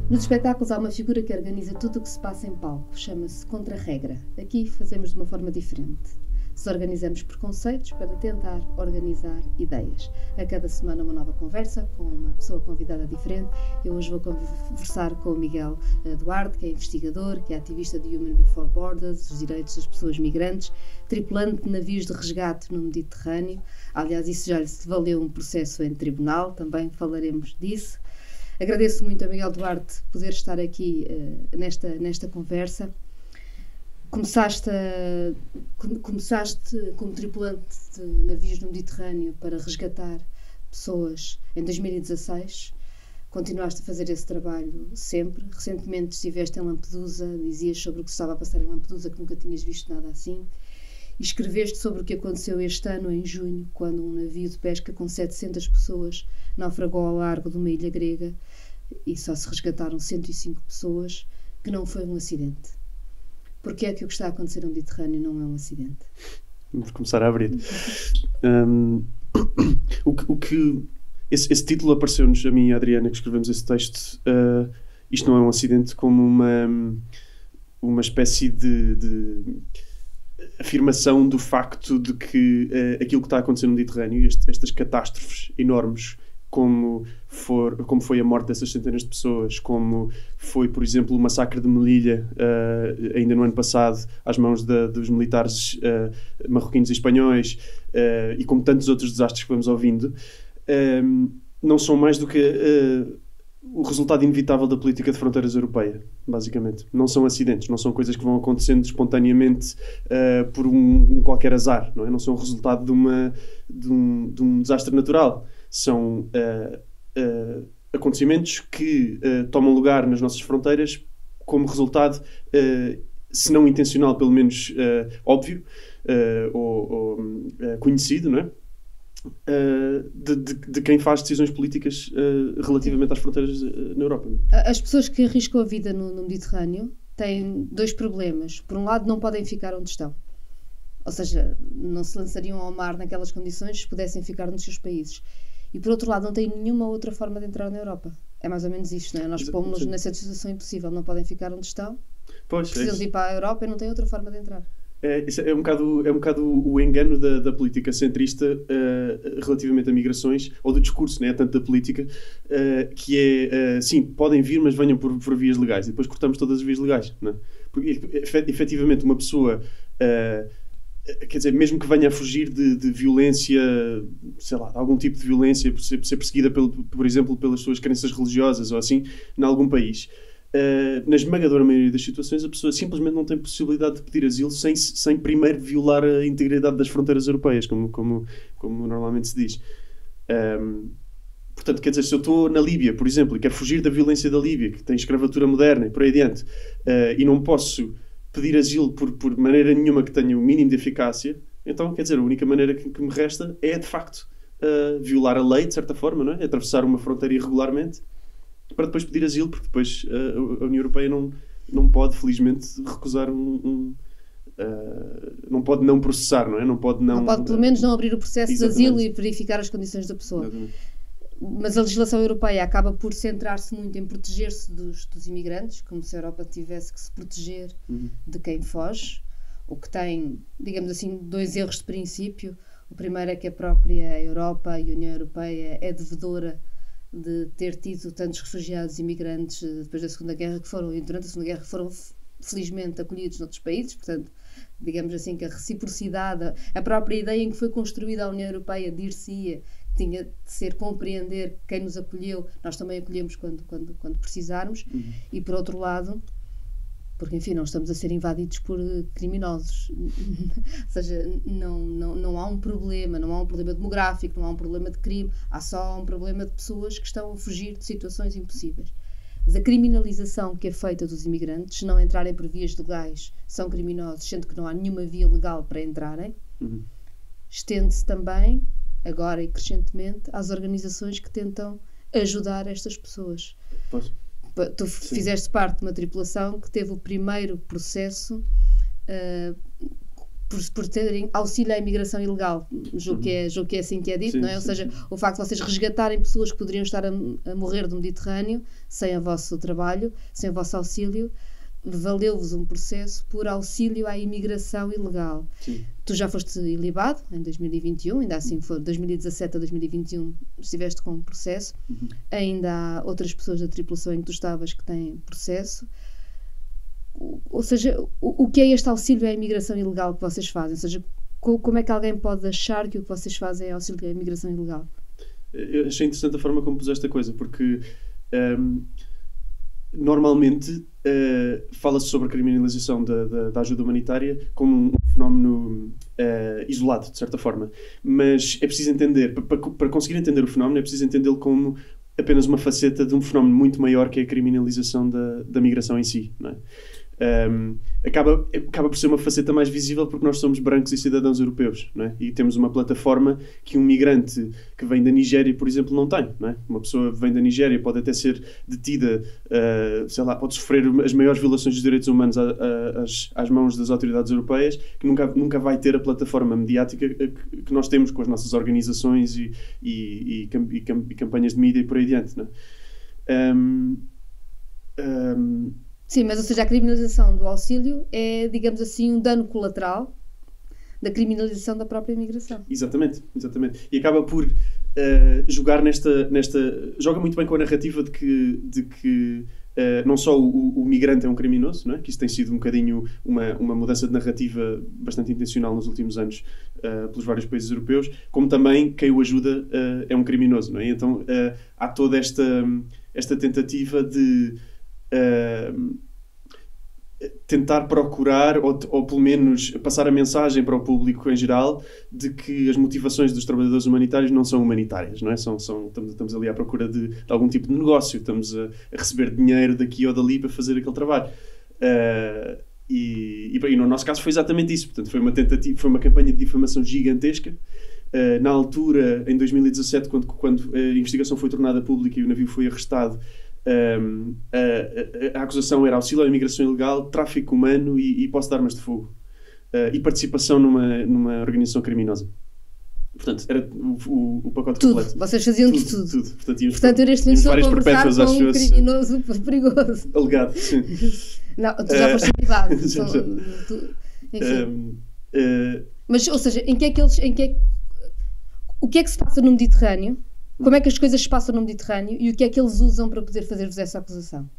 Nos espetáculos há uma figura que organiza tudo o que se passa em palco. Chama-se contra-regra. Aqui fazemos de uma forma diferente. Desorganizamos preconceitos para tentar organizar ideias. A cada semana uma nova conversa com uma pessoa convidada diferente. Eu hoje vou conversar com o Miguel Duarte, que é investigador, que é ativista de Human Before Borders, dos direitos das pessoas migrantes, tripulante de navios de resgate no Mediterrâneo. Aliás, isso já lhe valeu um processo em tribunal, também falaremos disso. Agradeço muito a Miguel Duarte poder estar aqui nesta conversa. Começaste como tripulante de navios no Mediterrâneo para resgatar pessoas em 2016. Continuaste a fazer esse trabalho sempre. Recentemente estiveste em Lampedusa, dizias sobre o que estava a passar em Lampedusa, que nunca tinhas visto nada assim. E escreveste sobre o que aconteceu este ano, em junho, quando um navio de pesca com 700 pessoas naufragou ao largo de uma ilha grega e só se resgataram 105 pessoas, que não foi um acidente. Porquê é que o que está a acontecer no Mediterrâneo não é um acidente? Vamos começar a abrir. Esse título apareceu-nos, a mim e a Adriana, que escrevemos esse texto. Isto não é um acidente, como uma espécie de afirmação do facto de que aquilo que está a acontecer no Mediterrâneo, estas catástrofes enormes, como foi a morte dessas centenas de pessoas, como foi, por exemplo, o massacre de Melilla, ainda no ano passado, às mãos dos militares marroquinos e espanhóis, e como tantos outros desastres que vamos ouvindo, não são mais do que o resultado inevitável da política de fronteiras europeia, basicamente. Não são acidentes, não são coisas que vão acontecendo espontaneamente por um qualquer azar, não é? Não são o resultado de um desastre natural. São acontecimentos que tomam lugar nas nossas fronteiras como resultado, se não intencional, pelo menos óbvio ou conhecido, não é? De quem faz decisões políticas relativamente às fronteiras na Europa. Não é? As pessoas que arriscam a vida no Mediterrâneo têm dois problemas. Por um lado, não podem ficar onde estão. Ou seja, não se lançariam ao mar naquelas condições se pudessem ficar nos seus países. E por outro lado, não têm nenhuma outra forma de entrar na Europa. É mais ou menos isto, não é? Nós pomos-nos nessa situação impossível. Não podem ficar onde estão, precisam de ir para a Europa e não têm outra forma de entrar. Isso é um bocado o engano da política centrista relativamente a migrações, ou do discurso, não é? Tanto da política, que é, sim, podem vir, mas venham por vias legais. E depois cortamos todas as vias legais, não é? Porque, efetivamente, uma pessoa... quer dizer, mesmo que venha a fugir de violência, sei lá, de algum tipo de violência, por ser perseguida, por exemplo, pelas suas crenças religiosas ou assim, em algum país, na esmagadora maioria das situações a pessoa simplesmente não tem possibilidade de pedir asilo sem primeiro violar a integridade das fronteiras europeias, como normalmente se diz. Portanto, quer dizer, se eu estou na Líbia, por exemplo, e quero fugir da violência da Líbia, que tem escravatura moderna e por aí adiante, e não posso pedir asilo por maneira nenhuma que tenha o mínimo de eficácia, então, quer dizer, a única maneira que me resta é, de facto, violar a lei, de certa forma, não é? Atravessar uma fronteira irregularmente para depois pedir asilo, porque depois a União Europeia não pode, felizmente, recusar não pode não processar, não é? Não pode, pelo menos, não abrir o processo exatamente. de asilo e verificar as condições da pessoa. Exatamente. Mas a legislação europeia acaba por centrar-se muito em proteger-se dos imigrantes, como se a Europa tivesse que se proteger de quem foge, o que tem, digamos assim, dois erros de princípio. O primeiro é que a própria Europa e a União Europeia é devedora de ter tido tantos refugiados e imigrantes depois da Segunda Guerra e durante a Segunda Guerra foram felizmente acolhidos noutros países. Portanto, digamos assim que a reciprocidade, a própria ideia em que foi construída a União Europeia dir-se-ia tinha de ser compreender quem nos acolheu, nós também acolhemos quando precisarmos. E por outro lado, porque enfim, não estamos a ser invadidos por criminosos. Ou seja, não há um problema demográfico, não há um problema de crime, há só um problema de pessoas que estão a fugir de situações impossíveis. Mas a criminalização que é feita dos imigrantes, se não entrarem por vias legais, são criminosos, sendo que não há nenhuma via legal para entrarem, estende-se também, agora e crescentemente, às organizações que tentam ajudar estas pessoas. Posso? Tu fizeste parte de uma tripulação que teve o primeiro processo por terem auxílio à imigração ilegal, julgo que é assim que é dito, Sim, não é? Ou sim, seja, sim. o facto de vocês resgatarem pessoas que poderiam estar a morrer no Mediterrâneo sem o vosso trabalho, sem o vosso auxílio, valeu-vos um processo por auxílio à imigração ilegal. Sim. Tu já foste ilibado em 2021, ainda assim foi 2017 a 2021 estiveste com um processo, ainda há outras pessoas da tripulação em que tu estavas que têm processo. Ou seja, o que é este auxílio à imigração ilegal que vocês fazem? Ou seja, como é que alguém pode achar que o que vocês fazem é auxílio à imigração ilegal? Eu achei interessante a forma como puseste a coisa, porque normalmente fala-se sobre a criminalização da ajuda humanitária como um fenómeno isolado, de certa forma. Mas é preciso entender, para conseguir entender o fenómeno, é preciso entendê-lo como apenas uma faceta de um fenómeno muito maior, que é a criminalização da migração em si, não é? Acaba por ser uma faceta mais visível porque nós somos brancos e cidadãos europeus, não é? E temos uma plataforma que um migrante que vem da Nigéria, por exemplo, não tem, não é? Uma pessoa que vem da Nigéria pode até ser detida, sei lá, pode sofrer as maiores violações dos direitos humanos às mãos das autoridades europeias, que nunca vai ter a plataforma mediática que nós temos com as nossas organizações e campanhas de mídia e por aí adiante, não é? Sim, mas ou seja, a criminalização do auxílio é, digamos assim, um dano colateral da criminalização da própria imigração. Exatamente. E acaba por jogar joga muito bem com a narrativa de que não só o migrante é um criminoso, não é? Que isso tem sido um bocadinho uma mudança de narrativa bastante intencional nos últimos anos pelos vários países europeus, como também quem o ajuda é um criminoso, não é? Então há toda esta tentativa de tentar procurar ou pelo menos passar a mensagem para o público em geral de que as motivações dos trabalhadores humanitários não são humanitárias, não é? Estamos ali à procura de algum tipo de negócio, estamos a receber dinheiro daqui ou dali para fazer aquele trabalho. E no nosso caso foi exatamente isso. Portanto, foi uma campanha de difamação gigantesca. Na altura, em 2017, quando a investigação foi tornada pública e o navio foi arrestado, a acusação era auxílio à imigração ilegal, tráfico humano e posse de armas de fogo e participação numa organização criminosa. Portanto, era o pacote tudo. Completo. Vocês faziam tudo. Portanto, eu neste momento estou a conversar com um vezes, criminoso perigoso. Alegado, sim. Não, tu já foste privado. Mas, ou seja, o que é que se passa no Mediterrâneo? Como é que as coisas se passam no Mediterrâneo e o que é que eles usam para poder fazer-vos essa acusação?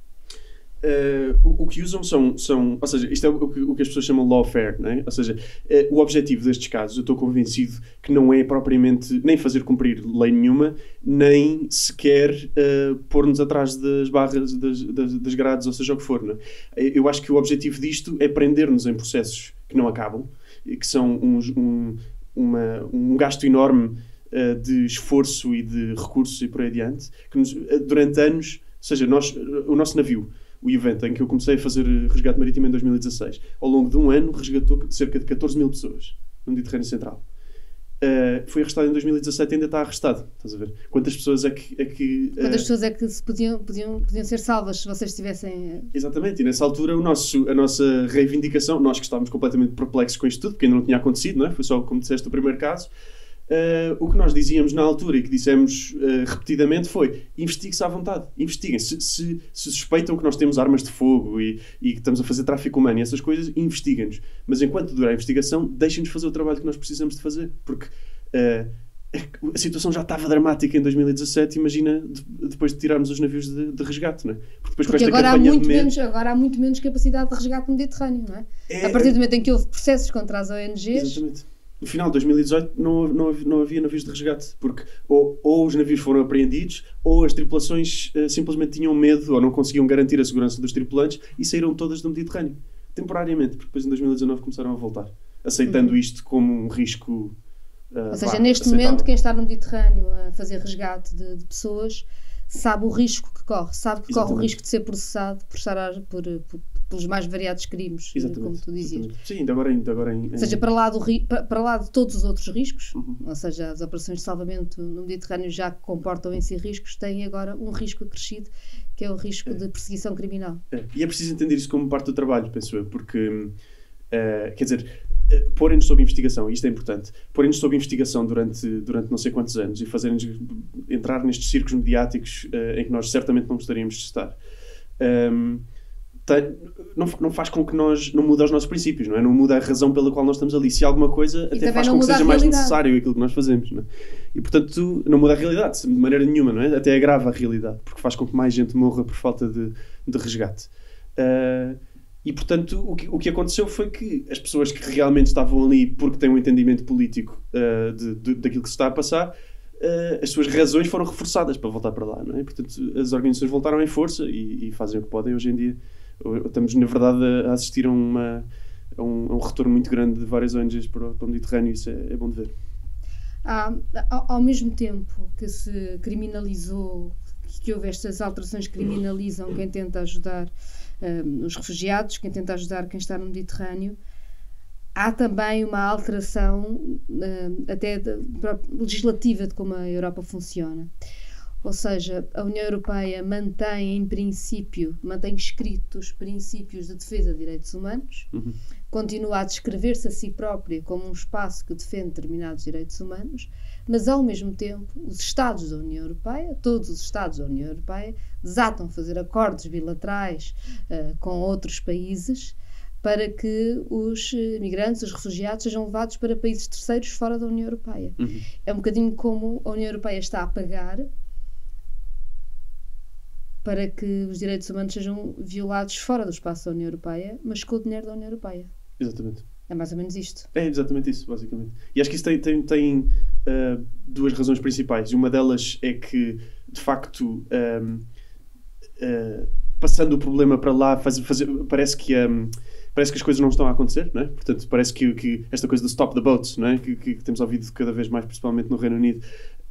O que usam ou seja, isto é o que as pessoas chamam lawfare, não é? Ou seja, o objetivo destes casos, eu estou convencido que não é propriamente nem fazer cumprir lei nenhuma, nem sequer pôr-nos atrás das barras, das grades, ou seja o que for, não é? Eu acho que o objetivo disto é prender-nos em processos que não acabam, que são um gasto enorme de esforço e de recursos e por aí adiante, que durante anos, ou seja, o nosso navio, o Juventa, em que eu comecei a fazer resgate marítimo em 2016, ao longo de um ano resgatou cerca de 14 mil pessoas no Mediterrâneo Central. Foi arrestado em 2017 e ainda está arrestado. Estás a ver? Quantas pessoas é que quantas pessoas é que podiam ser salvas se vocês estivessem... Exatamente, e nessa altura a nossa reivindicação, nós que estávamos completamente perplexos com isto tudo, porque ainda não tinha acontecido, não é? Foi só, como disseste, o primeiro caso. O que nós dizíamos na altura e que dissemos repetidamente foi: investigue-se à vontade, investiguem. Se suspeitam que nós temos armas de fogo e que estamos a fazer tráfico humano e essas coisas, investiguem-nos. Mas enquanto durar a investigação, deixem-nos fazer o trabalho que nós precisamos de fazer. Porque a situação já estava dramática em 2017, imagina depois de tirarmos os navios de resgate, não é? Porque agora há muito menos capacidade de resgate no Mediterrâneo, não é? A partir do momento em que houve processos contra as ONGs... Exatamente. No final de 2018 não havia navios de resgate, porque ou os navios foram apreendidos, ou as tripulações simplesmente tinham medo ou não conseguiam garantir a segurança dos tripulantes e saíram todas do Mediterrâneo, temporariamente, porque depois em 2019 começaram a voltar, aceitando isto como um risco ou seja, neste momento quem está no Mediterrâneo a fazer resgate de pessoas sabe o risco que corre, sabe que corre o risco de ser processado pelos mais variados crimes, como tu dizias. Exatamente. Sim, ainda agora ou seja, para lá de todos os outros riscos, ou seja, as operações de salvamento no Mediterrâneo já comportam em si riscos, têm agora um risco acrescido, que é o risco de perseguição criminal. E é preciso entender isso como parte do trabalho, penso eu, porque, quer dizer, porem-nos sob investigação, isto é importante, porem-nos sob investigação durante não sei quantos anos e fazerem-nos entrar nestes círculos mediáticos em que nós certamente não gostaríamos de estar. Não faz com que não muda os nossos princípios, não é? Não muda a razão pela qual nós estamos ali. Se alguma coisa, até faz com que seja mais necessário aquilo que nós fazemos, não é? E, portanto, não muda a realidade, de maneira nenhuma, não é? Até agrava a realidade, porque faz com que mais gente morra por falta de resgate. E, portanto, o que aconteceu foi que as pessoas que realmente estavam ali porque têm um entendimento político daquilo que se está a passar, as suas razões foram reforçadas para voltar para lá, não é? Portanto, as organizações voltaram em força e fazem o que podem. Hoje em dia estamos, na verdade, a assistir a um retorno muito grande de várias ONGs para o Mediterrâneo. Isso é bom de ver. Ao mesmo tempo que se criminalizou, que houve estas alterações que criminalizam quem tenta ajudar os refugiados, quem tenta ajudar quem está no Mediterrâneo, há também uma alteração até legislativa de como a Europa funciona. Ou seja, a União Europeia mantém escritos os princípios de defesa de direitos humanos, continua a descrever-se a si própria como um espaço que defende determinados direitos humanos, mas ao mesmo tempo os Estados da União Europeia, todos os Estados da União Europeia, desatam fazer acordos bilaterais com outros países para que os migrantes, os refugiados, sejam levados para países terceiros fora da União Europeia. É um bocadinho como a União Europeia está a pagar para que os direitos humanos sejam violados fora do espaço da União Europeia, mas com o dinheiro da União Europeia. Exatamente. É mais ou menos isto. É exatamente isso, basicamente. E acho que isso tem duas razões principais. Uma delas é que, de facto, passando o problema para lá, parece que as coisas não estão a acontecer, não é? Portanto, parece que esta coisa do stop the boats, não é? Que temos ouvido cada vez mais, principalmente no Reino Unido,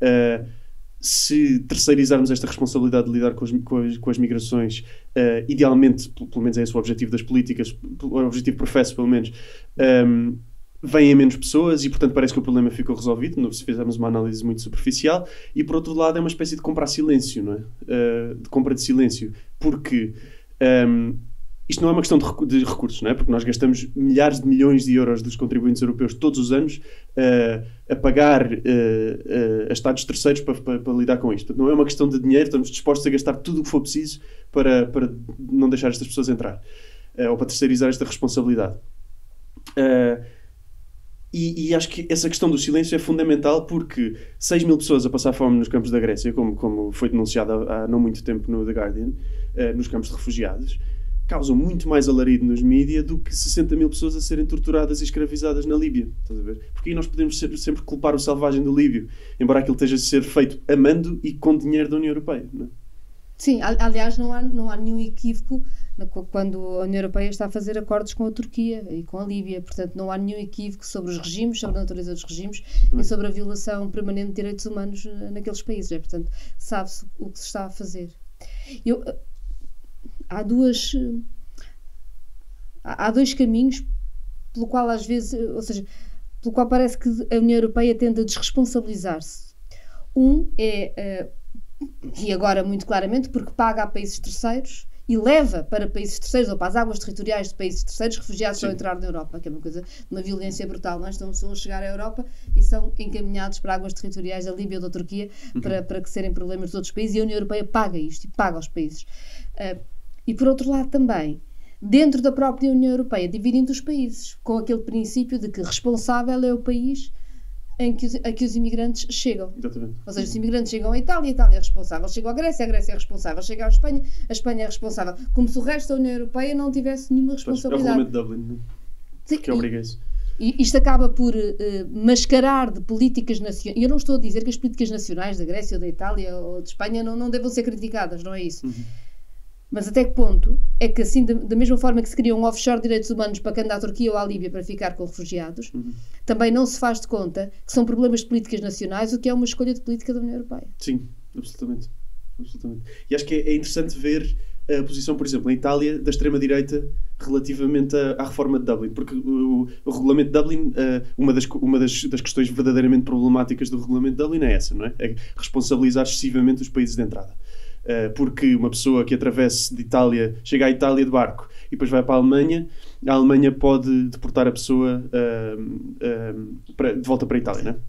se terceirizarmos esta responsabilidade de lidar com as migrações, idealmente, pelo menos é esse o objetivo das políticas, o objetivo professo, pelo menos, vêm menos pessoas e, portanto, parece que o problema ficou resolvido, se fizermos uma análise muito superficial. E, por outro lado, é uma espécie de compra a silêncio, não é? De compra de silêncio, porque isto não é uma questão de recursos, não é? Porque nós gastamos milhares de milhões de euros dos contribuintes europeus todos os anos a pagar a Estados terceiros para lidar com isto. Portanto, não é uma questão de dinheiro, estamos dispostos a gastar tudo o que for preciso para não deixar estas pessoas entrar, ou para terceirizar esta responsabilidade. E acho que essa questão do silêncio é fundamental, porque 6 mil pessoas a passar fome nos campos da Grécia, como foi denunciado há não muito tempo no The Guardian, nos campos de refugiados, causam muito mais alarido nos mídias do que 60 mil pessoas a serem torturadas e escravizadas na Líbia. Estás a ver? Porque aí nós podemos sempre culpar o selvagem do líbio, embora aquilo esteja a ser feito amando e com dinheiro da União Europeia, não é? Sim, aliás, não há nenhum equívoco quando a União Europeia está a fazer acordos com a Turquia e com a Líbia. Portanto, não há nenhum equívoco sobre os regimes, sobre a natureza dos regimes e sobre a violação permanente de direitos humanos naqueles países. Portanto, sabe-se o que se está a fazer. Há dois caminhos pelo qual às vezes, ou seja, pelo qual parece que a União Europeia tende a desresponsabilizar-se. E agora muito claramente, porque paga a países terceiros e leva para países terceiros ou para as águas territoriais de países terceiros refugiados ao entrar na Europa, que é uma coisa de uma violência brutal. Nós estão a chegar à Europa e são encaminhados para águas territoriais da Líbia ou da Turquia para que serem problemas dos outros países, e a União Europeia paga isto e paga aos países. E por outro lado também, dentro da própria União Europeia, dividindo os países, com aquele princípio de que responsável é o país a que os imigrantes chegam. Exatamente. Ou seja, os imigrantes chegam à Itália, a Itália é responsável. Chegam à Grécia, a Grécia é responsável. Chegam à Espanha, a Espanha é responsável. Como se o resto da União Europeia não tivesse nenhuma responsabilidade. É o regulamento de Dublin, sim, que obriga isso. E isto acaba por mascarar de políticas nacionais. E eu não estou a dizer que as políticas nacionais da Grécia ou da Itália ou de Espanha não devam ser criticadas, não é isso. Mas até que ponto é que, assim, da mesma forma que se cria um offshore de direitos humanos para que ande à Turquia ou à Líbia para ficar com refugiados, também não se faz de conta que são problemas de políticas nacionais, o que é uma escolha de política da União Europeia. Sim, absolutamente. E acho que é interessante ver a posição, por exemplo, em Itália, da extrema-direita relativamente à reforma de Dublin, porque o regulamento de Dublin, uma das questões verdadeiramente problemáticas do regulamento de Dublin é essa, não é? É responsabilizar excessivamente os países de entrada. Porque uma pessoa que atravesse de Itália, chega à Itália de barco e depois vai para a Alemanha pode deportar a pessoa de volta para a Itália, não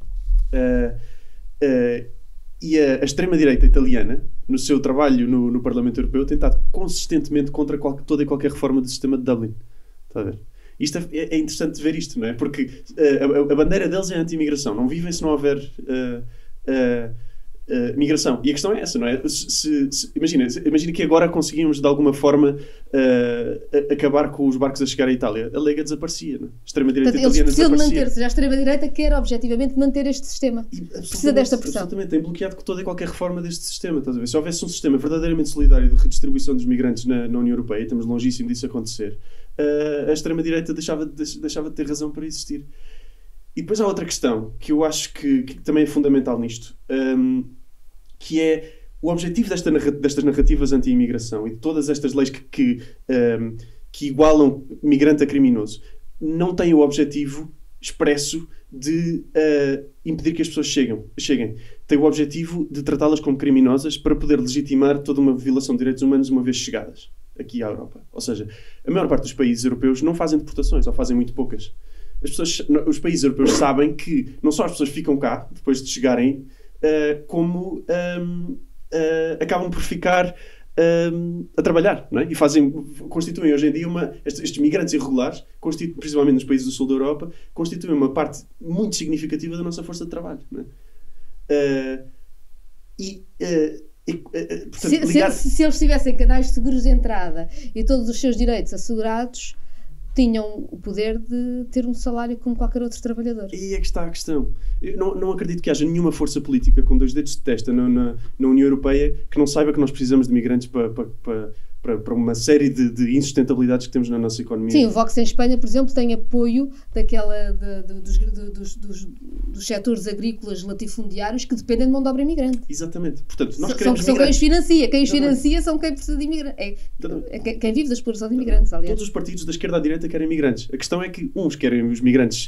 é? E a extrema-direita italiana, no seu trabalho no Parlamento Europeu, tem estado consistentemente contra toda e qualquer reforma do sistema de Dublin. Está a ver? Isto é interessante ver isto, não é? Porque a bandeira deles é a anti-imigração. Não vivem se não houver migração. E a questão é essa, não é? Imagina que agora conseguimos de alguma forma acabar com os barcos a chegar à Itália. A Lega desaparecia, não é? A extrema-direita italiana eles precisam desaparecia. de manter-se. A extrema-direita quer objetivamente manter este sistema. Precisa desta pressão. Absolutamente. Tem bloqueado toda e qualquer reforma deste sistema. Estás a ver? Se houvesse um sistema verdadeiramente solidário de redistribuição dos migrantes na União Europeia, e estamos longíssimo disso acontecer, a extrema-direita deixava de ter razão para existir. E depois há outra questão que eu acho que também é fundamental nisto, que é o objetivo destas narrativas anti-imigração e de todas estas leis que igualam migrante a criminoso. Não tem o objetivo expresso de impedir que as pessoas cheguem. Tem o objetivo de tratá-las como criminosas para poder legitimar toda uma violação de direitos humanos uma vez chegadas aqui à Europa. Ou seja, a maior parte dos países europeus não fazem deportações, ou fazem muito poucas. Os países europeus sabem que não só as pessoas ficam cá depois de chegarem, como acabam por ficar a trabalhar, não é? E constituem hoje em dia estes migrantes irregulares, principalmente nos países do sul da Europa, constituem uma parte muito significativa da nossa força de trabalho, não é? Portanto, se eles tivessem canais seguros de entrada e todos os seus direitos assegurados, tinham o poder de ter um salário como qualquer outro trabalhador. E é que está a questão. Eu não acredito que haja nenhuma força política com 2 dedos de testa na União Europeia que não saiba que nós precisamos de migrantes para uma série de insustentabilidades que temos na nossa economia. Sim, o Vox em Espanha, por exemplo, tem apoio dos setores agrícolas latifundiários que dependem de mão de obra imigrante. Exatamente. Portanto, nós queremos são quem os financia. Quem os financia são quem precisa de imigrantes. Quem vive da exploração de imigrantes, aliás. Todos os partidos da esquerda à direita querem imigrantes. A questão é que uns querem os migrantes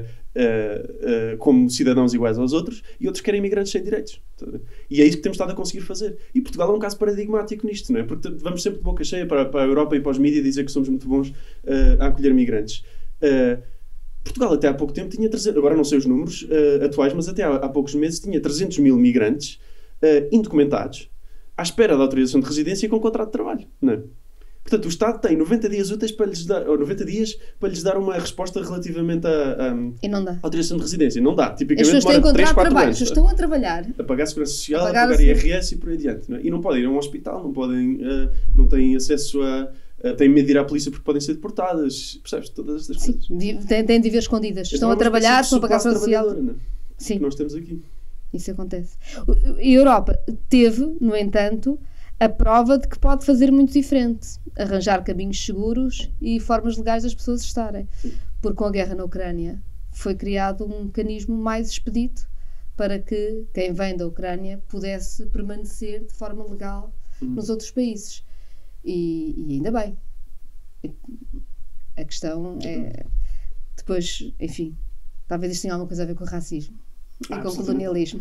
como cidadãos iguais aos outros e outros querem imigrantes sem direitos. E é isso que temos estado a conseguir fazer. E Portugal é um caso paradigmático nisto, não é? Porque vamos sempre de boca cheia para a Europa e para os mídias dizer que somos muito bons a acolher migrantes. Portugal até há pouco tempo tinha 300, agora não sei os números atuais, mas até há poucos meses tinha 300 mil migrantes indocumentados à espera da autorização de residência com contrato de trabalho, não é? Portanto, o Estado tem 90 dias úteis para lhes dar, ou 90 dias para lhes dar uma resposta relativamente à autorização de residência. Não dá. Tipicamente demora 3, 4 anos. As pessoas estão a trabalhar. A pagar a segurança social, a pagar IRS e por aí adiante. Não é? E não podem ir a um hospital, não têm acesso têm medo de ir à polícia porque podem ser deportadas. Percebes? Todas estas coisas. Têm de viver escondidas. Estão a trabalhar, estão a pagar a segurança social. Não é? Sim. Que nós temos aqui. Isso acontece. A Europa teve, no entanto, a prova de que pode fazer muito diferente. Arranjar caminhos seguros e formas legais das pessoas estarem. Porque com a guerra na Ucrânia foi criado um mecanismo mais expedito para que quem vem da Ucrânia pudesse permanecer de forma legal nos outros países. E ainda bem. A questão é... Depois, enfim, talvez isto tenha alguma coisa a ver com o racismo. E com o colonialismo.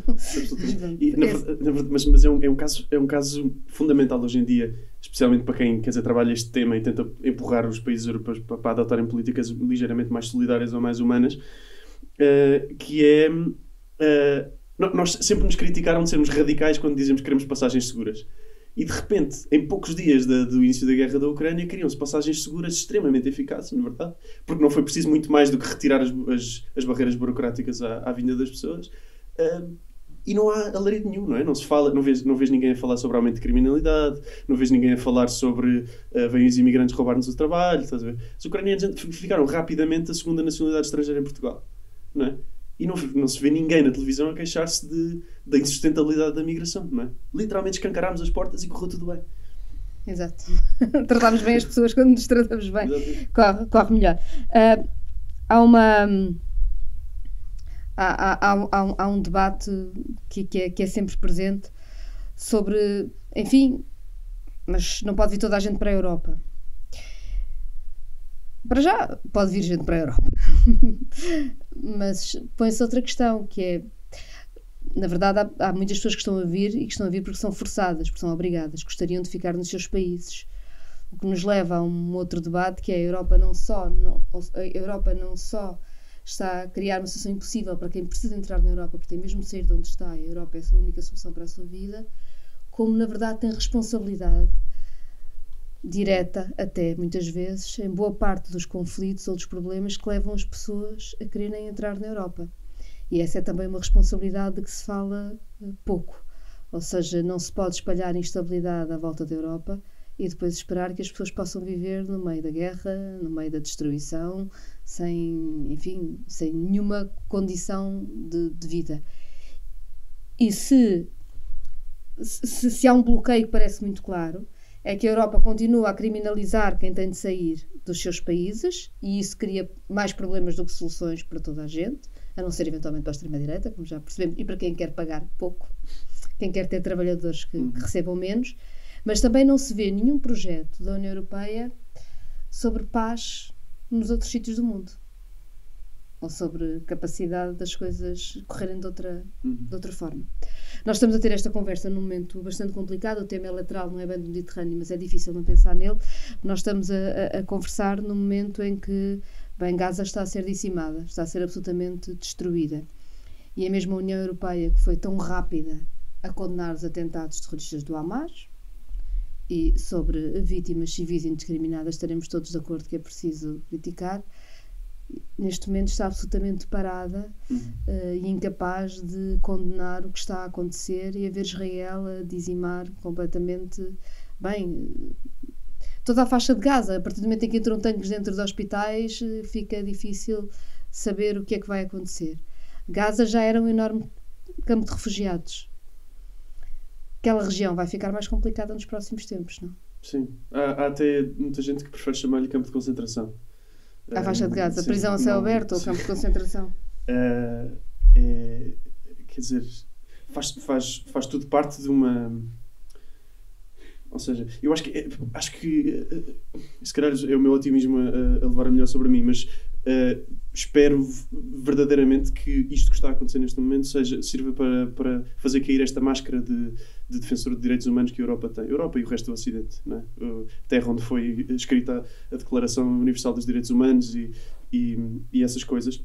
Mas é um caso fundamental hoje em dia, especialmente para quem trabalha este tema e tenta empurrar os países europeus para adotarem políticas ligeiramente mais solidárias ou mais humanas, que é... nós sempre nos criticaram de sermos radicais quando dizemos que queremos passagens seguras. E de repente, em poucos dias do início da guerra da Ucrânia, criam-se passagens seguras extremamente eficazes, na verdade, porque não foi preciso muito mais do que retirar as barreiras burocráticas à vinda das pessoas. E não há alarido nenhum, não é? Não vês ninguém a falar sobre aumento de criminalidade, não vês ninguém a falar sobre vêm os imigrantes roubar-nos o trabalho, estás a ver? Os ucranianos ficaram rapidamente a segunda nacionalidade estrangeira em Portugal, não é? E não se vê ninguém na televisão a queixar-se da insustentabilidade da migração, não é? Literalmente escancarámos as portas e correu tudo bem. Exato. Tratámos bem as pessoas quando nos tratamos bem. Corre melhor. Há um debate que é sempre presente sobre, enfim, mas não pode vir toda a gente para a Europa. Para já pode vir gente para a Europa. Mas põe-se outra questão, que é, na verdade, há muitas pessoas que estão a vir e que estão a vir porque são forçadas, porque são obrigadas, gostariam de ficar nos seus países. O que nos leva a um outro debate, que é a Europa não só está a criar uma situação impossível para quem precisa entrar na Europa, porque tem mesmo de sair de onde está, a Europa é a sua única solução para a sua vida, como na verdade tem responsabilidade direta, até muitas vezes, em boa parte dos conflitos ou dos problemas que levam as pessoas a quererem entrar na Europa. E essa é também uma responsabilidade de que se fala pouco. Ou seja, não se pode espalhar instabilidade à volta da Europa e depois esperar que as pessoas possam viver no meio da guerra, no meio da destruição, sem nenhuma condição de vida. E se há um bloqueio que parece muito claro, é que a Europa continua a criminalizar quem tem de sair dos seus países, e isso cria mais problemas do que soluções para toda a gente, a não ser eventualmente para a extrema-direita, como já percebemos, e para quem quer pagar pouco, quem quer ter trabalhadores que recebam menos. Mas também não se vê nenhum projeto da União Europeia sobre paz nos outros sítios do mundo, ou sobre capacidade das coisas correrem de outra forma. Nós estamos a ter esta conversa num momento bastante complicado. O tema é lateral, não é bem do Mediterrâneo, mas é difícil não pensar nele. Nós estamos a conversar num momento em que Gaza está a ser dizimada, está a ser absolutamente destruída. E é mesmo a União Europeia que foi tão rápida a condenar os atentados terroristas do Hamas, e sobre vítimas civis indiscriminadas estaremos todos de acordo que é preciso criticar. Neste momento está absolutamente parada e incapaz de condenar o que está a acontecer, e a ver Israel a dizimar completamente toda a faixa de Gaza. A partir do momento em que entram tanques dentro de hospitais, fica difícil saber o que é que vai acontecer. Gaza já era um enorme campo de refugiados. Aquela região vai ficar mais complicada nos próximos tempos, não? Sim. Há até muita gente que prefere chamar-lhe campo de concentração. A faixa de Gaza, a prisão a céu aberto ou campo de concentração? Quer dizer, faz tudo parte de uma... Ou seja, eu acho que se calhar é o meu otimismo a levar a melhor sobre mim, mas espero verdadeiramente que isto que está a acontecer neste momento sirva para fazer cair esta máscara de defensor de direitos humanos que a Europa tem. A Europa e o resto do Ocidente, não é? A terra onde foi escrita a Declaração Universal dos Direitos Humanos e essas coisas.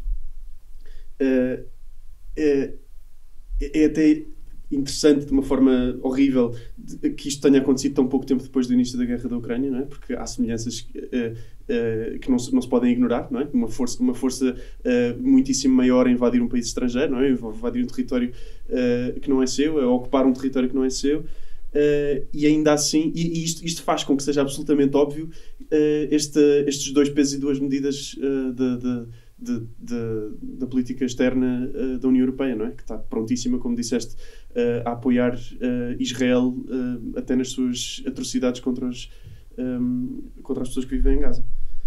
É até interessante, de uma forma horrível, que isto tenha acontecido tão pouco tempo depois do início da guerra da Ucrânia, não é? Porque há semelhanças que não se podem ignorar, não é? Uma força muitíssimo maior a invadir um país estrangeiro, não é? A invadir um território que não é seu, a ocupar um território que não é seu, e ainda assim, e isto faz com que seja absolutamente óbvio estes dois pesos e duas medidas da política externa da União Europeia, não é? Que está prontíssima, como disseste, a apoiar Israel até nas suas atrocidades contra as pessoas que vivem em Gaza.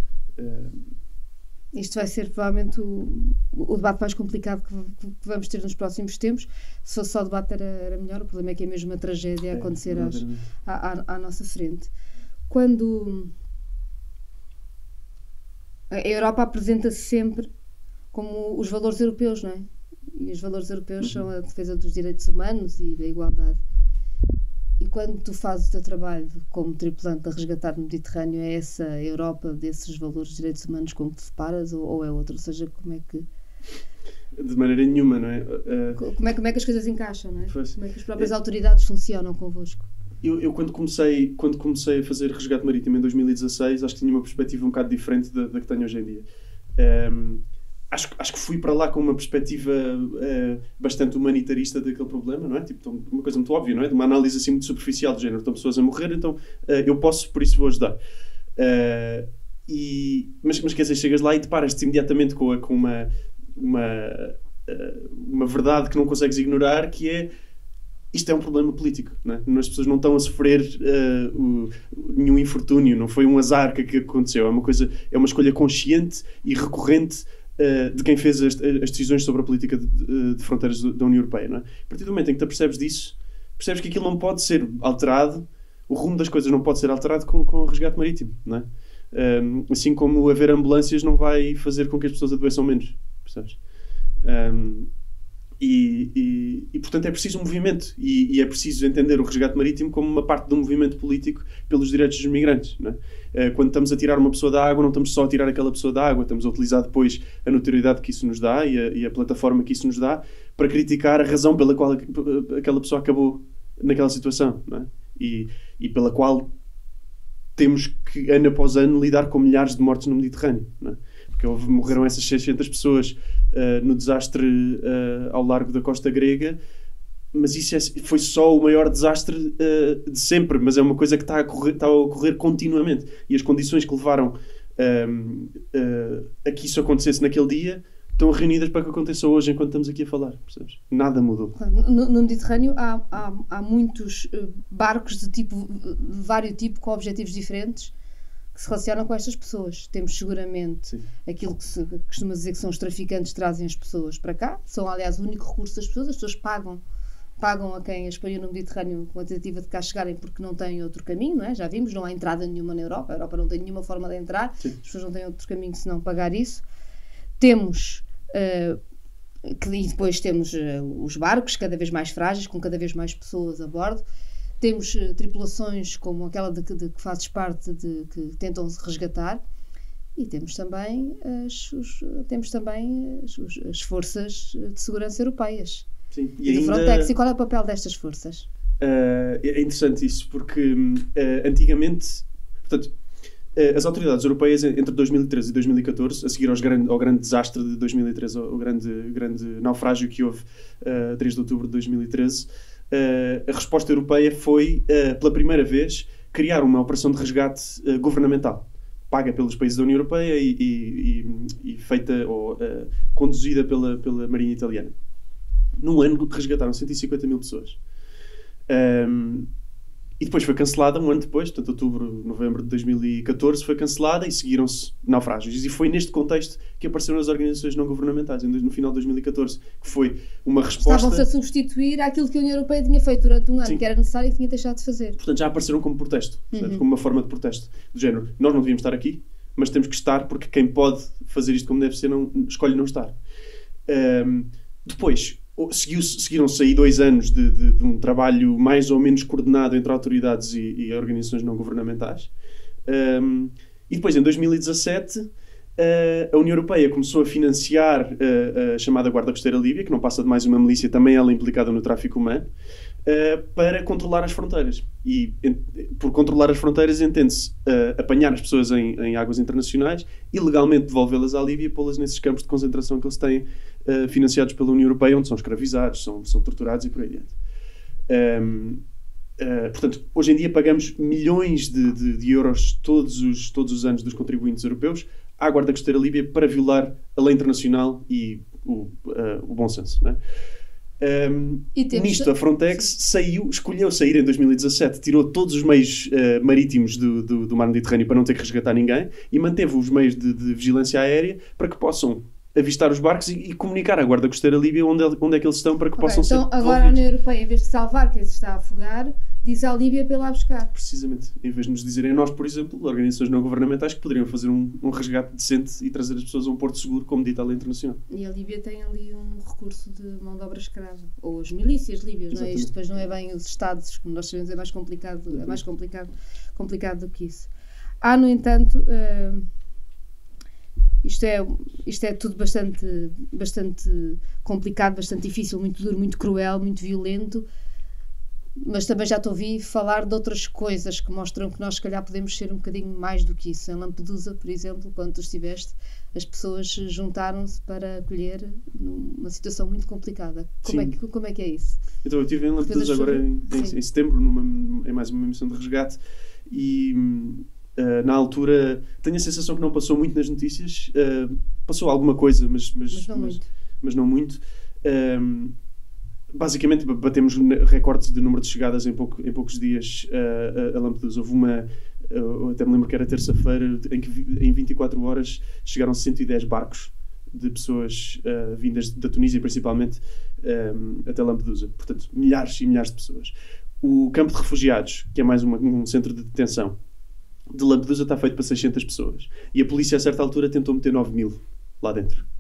Isto vai ser provavelmente o debate mais complicado que vamos ter nos próximos tempos. Se fosse só o debate era melhor. O problema é que é mesmo uma tragédia a acontecer à nossa frente. Quando a Europa apresenta-se sempre como os valores europeus, não é? E os valores europeus são a defesa dos direitos humanos e da igualdade. E quando tu fazes o teu trabalho como tripulante a resgatar no Mediterrâneo, é essa Europa desses valores de direitos humanos com que te separas ou é outra? Ou seja, como é que... De maneira nenhuma, não é? Como é que as coisas encaixam, não é? Como é que as próprias autoridades funcionam convosco? Eu quando comecei a fazer resgate marítimo em 2016, acho que tinha uma perspectiva um bocado diferente da que tenho hoje em dia. Acho que fui para lá com uma perspectiva bastante humanitarista daquele problema, não é? Tipo, uma coisa muito óbvia, não é? De uma análise assim muito superficial do género. Estão pessoas a morrer, então eu posso, por isso vou ajudar. Mas quer dizer, chegas lá e deparas-te imediatamente com uma verdade que não consegues ignorar, que é: isto é um problema político, não é? As pessoas não estão a sofrer nenhum infortúnio, não foi um azar que aconteceu, é uma escolha consciente e recorrente de quem fez as decisões sobre a política de fronteiras da União Europeia, não é? A partir do momento em que te apercebes disso, percebes que aquilo não pode ser alterado, o rumo das coisas não pode ser alterado com o resgate marítimo, não é? Assim como haver ambulâncias não vai fazer com que as pessoas adoeçam menos, percebes? E, portanto, é preciso um movimento. E é preciso entender o resgate marítimo como uma parte de um movimento político pelos direitos dos migrantes. Não é? Quando estamos a tirar uma pessoa da água, não estamos só a tirar aquela pessoa da água, estamos a utilizar depois a notoriedade que isso nos dá e a plataforma que isso nos dá para criticar a razão pela qual aquela pessoa acabou naquela situação. Não é? E pela qual temos que, ano após ano, lidar com milhares de mortes no Mediterrâneo. Não é? Porque morreram essas 600 pessoas no desastre ao largo da costa grega, mas isso foi só o maior desastre de sempre, mas é uma coisa que está a ocorrer continuamente. E as condições que levaram a que isso acontecesse naquele dia estão reunidas para que aconteça hoje enquanto estamos aqui a falar, percebes? Nada mudou. No Mediterrâneo há muitos barcos de vários tipos com objetivos diferentes que se relacionam com estas pessoas. Temos seguramente Sim. aquilo que se costuma dizer que são os traficantes que trazem as pessoas para cá. São, aliás, o único recurso das pessoas. As pessoas pagam a quem as apanhou no Mediterrâneo com a tentativa de cá chegarem porque não têm outro caminho, não é? Já vimos, não há entrada nenhuma na Europa. A Europa não tem nenhuma forma de entrar. Sim. As pessoas não têm outro caminho senão pagar isso. Temos... e depois temos os barcos cada vez mais frágeis, com cada vez mais pessoas a bordo. Temos tripulações como aquela de que fazes parte, que tentam se resgatar, e temos também as forças de segurança europeias. Sim. E do Frontex. E qual é o papel destas forças? É interessante isso, porque antigamente, portanto, as autoridades europeias entre 2013 e 2014, a seguir ao grande desastre de 2013, ao grande naufrágio que houve 3 de outubro de 2013, a resposta europeia foi, pela primeira vez, criar uma operação de resgate governamental, paga pelos países da União Europeia e feita ou conduzida pela Marinha Italiana. Num ano resgataram 150 mil pessoas. E depois foi cancelada, um ano depois, portanto, outubro, novembro de 2014, foi cancelada e seguiram-se naufrágios. E foi neste contexto que apareceram as organizações não governamentais, no final de 2014, que foi uma resposta... Estavam-se a substituir àquilo que a União Europeia tinha feito durante um ano, Sim. que era necessário e tinha deixado de fazer. Portanto, já apareceram como protesto, como uma forma de protesto. Do género, nós não devíamos estar aqui, mas temos que estar porque quem pode fazer isto como deve ser escolhe não estar. Depois... Seguiram-se aí 2 anos de um trabalho mais ou menos coordenado entre autoridades e organizações não governamentais. E depois, em 2017, a União Europeia começou a financiar a chamada Guarda Costeira Líbia, que não passa de mais uma milícia, também ela implicada no tráfico humano, para controlar as fronteiras. E por controlar as fronteiras entende-se apanhar as pessoas em águas internacionais, ilegalmente devolvê-las à Líbia e pô-las nesses campos de concentração que eles têm, financiados pela União Europeia, onde são escravizados, são torturados e por aí adiante. Portanto, hoje em dia pagamos milhões de euros todos os anos dos contribuintes europeus à Guarda Costeira Líbia para violar a lei internacional e o bom senso, não é? Nisto a Frontex escolheu sair em 2017, tirou todos os meios marítimos do mar Mediterrâneo para não ter que resgatar ninguém e manteve os meios de vigilância aérea para que possam avistar os barcos e comunicar à Guarda Costeira Líbia onde é que eles estão para que possam ser devolvidos. Então agora a União Europeia, em vez de salvar quem se está a afogar, diz à Líbia para ir lá buscar. Precisamente. Em vez de nos dizerem a nós, por exemplo, organizações não governamentais que poderiam fazer um resgate decente e trazer as pessoas a um porto seguro, como dita a lei internacional. E a Líbia tem ali um recurso de mão de obra escrava. Ou as milícias líbias, não é? Isto depois não é bem os Estados, como nós sabemos, é mais complicado do que isso. Há, no entanto... Isto é tudo bastante complicado, bastante difícil, muito duro, muito cruel, muito violento, mas também já te ouvi falar de outras coisas que mostram que nós se calhar podemos ser um bocadinho mais do que isso. Em Lampedusa, por exemplo, quando tu estiveste, as pessoas juntaram-se para acolher numa situação muito complicada. Como é que é isso? Então, eu estive em Lampedusa agora em setembro, em mais uma missão de resgate, e... na altura, tenho a sensação que não passou muito nas notícias. Passou alguma coisa, mas não muito. Basicamente, batemos recordes de número de chegadas em poucos dias a Lampedusa. Houve eu até me lembro que era terça-feira, em que em 24 horas chegaram 110 barcos de pessoas vindas da Tunísia, principalmente, até Lampedusa. Portanto, milhares e milhares de pessoas. O campo de refugiados, que é mais um centro de detenção, de Lampedusa está feito para 600 pessoas. E a polícia, a certa altura, tentou meter 9.000 lá dentro.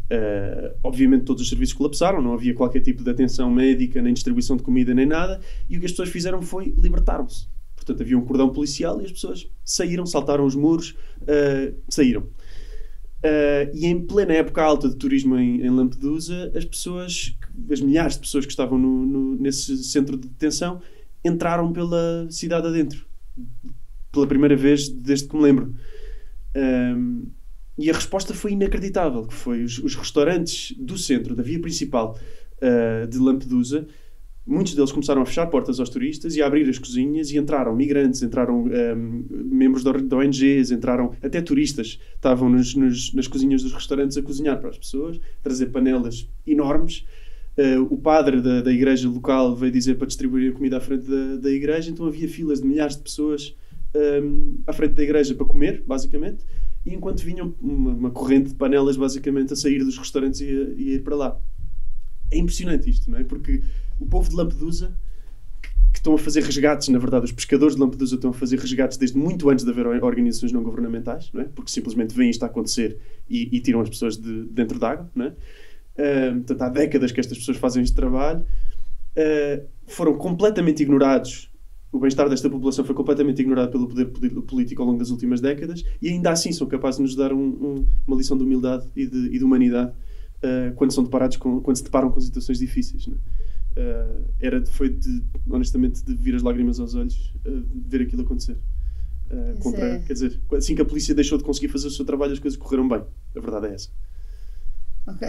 Obviamente todos os serviços colapsaram, não havia qualquer tipo de atenção médica, nem distribuição de comida, nem nada, e o que as pessoas fizeram foi libertaram-se. Portanto, havia um cordão policial e as pessoas saíram, saltaram os muros, saíram. E em plena época alta de turismo em Lampedusa, as milhares de pessoas que estavam nesse centro de detenção entraram pela cidade adentro, pela primeira vez desde que me lembro. E a resposta foi inacreditável, que foi os restaurantes do centro, da via principal de Lampedusa, muitos deles começaram a fechar portas aos turistas e a abrir as cozinhas, e entraram migrantes, entraram membros de ONGs, entraram até turistas, estavam nas cozinhas dos restaurantes a cozinhar para as pessoas, trazer panelas enormes. O padre da igreja local veio dizer para distribuir a comida à frente da igreja, então havia filas de milhares de pessoas à frente da igreja para comer, basicamente, e enquanto vinham uma corrente de panelas basicamente a sair dos restaurantes e a ir para lá. É impressionante isto, não é? Porque o povo de Lampedusa, que estão a fazer resgates, na verdade, os pescadores de Lampedusa estão a fazer resgates desde muito antes de haver organizações não governamentais, não é? Porque simplesmente veem isto a acontecer e tiram as pessoas de dentro d'água, não é? Portanto, há décadas que estas pessoas fazem este trabalho. Foram completamente ignorados. O bem-estar desta população foi completamente ignorado pelo poder político ao longo das últimas décadas, e ainda assim são capazes de nos dar uma lição de humildade e de humanidade quando se deparam com situações difíceis, não é? Honestamente, de vir as lágrimas aos olhos ver aquilo acontecer. Quer dizer, assim que a polícia deixou de conseguir fazer o seu trabalho, as coisas correram bem. A verdade é essa. Ok.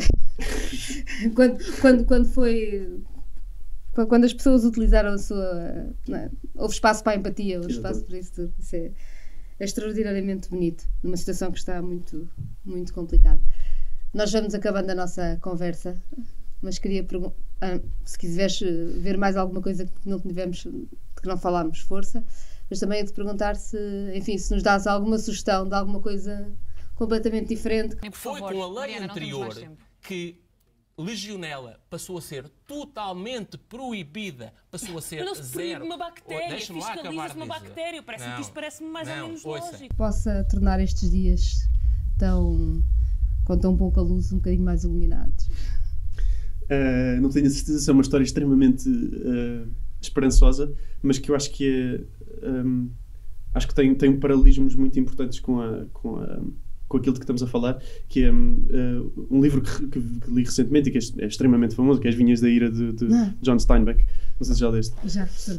Quando as pessoas utilizaram a sua... houve espaço para a empatia, houve espaço para isso tudo. Isso é extraordinariamente bonito, numa situação que está muito, muito complicada. Nós vamos acabando a nossa conversa, mas queria perguntar, se quiseres ver mais alguma coisa que não tivemos, que não falámos, força, mas também de perguntar se nos dás alguma sugestão de alguma coisa completamente diferente. Foi com a lei anterior que legionela passou a ser totalmente proibida, passou a ser não se proíbe zero. Uma bactéria, fiscaliza-se uma bactéria, isto parece-me mais ou menos lógico. Possa tornar estes dias com tão pouca luz um bocadinho mais iluminados. Não tenho a certeza se é uma história extremamente esperançosa, mas que eu acho que acho que tem paralelismos muito importantes com aquilo de que estamos a falar, que é um livro que li recentemente e que é extremamente famoso, que é As Vinhas da Ira de John Steinbeck. Não sei se já leste. Já, professor.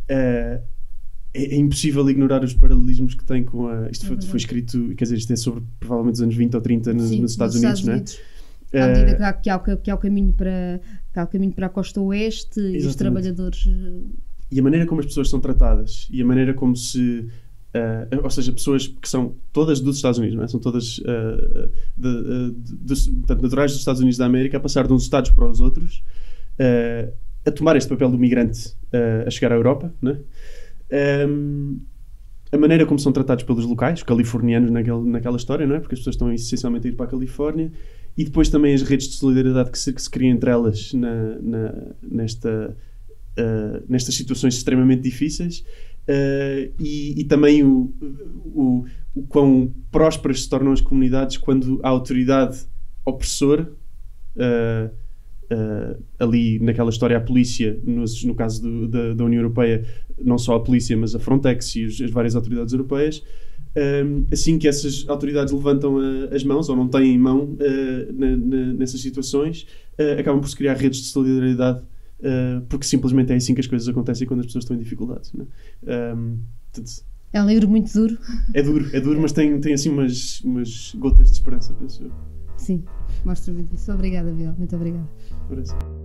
É impossível ignorar os paralelismos que tem com isto foi escrito, quer dizer, isto é sobre provavelmente os anos 20 ou 30 nos Estados Unidos, não é? À medida que há o caminho para a costa oeste. Exatamente. E os trabalhadores... E a maneira como as pessoas são tratadas, e a maneira como se... ou seja, pessoas que são todas dos Estados Unidos, não é? São todas portanto, naturais dos Estados Unidos da América, a passar de uns estados para os outros, a tomar este papel do migrante a chegar à Europa, não é? A maneira como são tratados pelos locais, californianos naquela história, não é? Porque as pessoas estão essencialmente a ir para a Califórnia, e depois também as redes de solidariedade que se criam entre elas nestas situações extremamente difíceis, e também o quão prósperas se tornam as comunidades quando a autoridade opressora, ali naquela história a polícia, no caso da União Europeia, não só a polícia mas a Frontex e as várias autoridades europeias, assim que essas autoridades levantam as mãos ou não têm mão nessas situações, acabam por se criar redes de solidariedade, porque simplesmente é assim que as coisas acontecem quando as pessoas estão em dificuldades, não é? Portanto, é um livro muito duro. É duro, mas tem assim umas gotas de esperança, penso eu. Sim, mostra muito isso. Obrigada, Biel. Muito obrigada.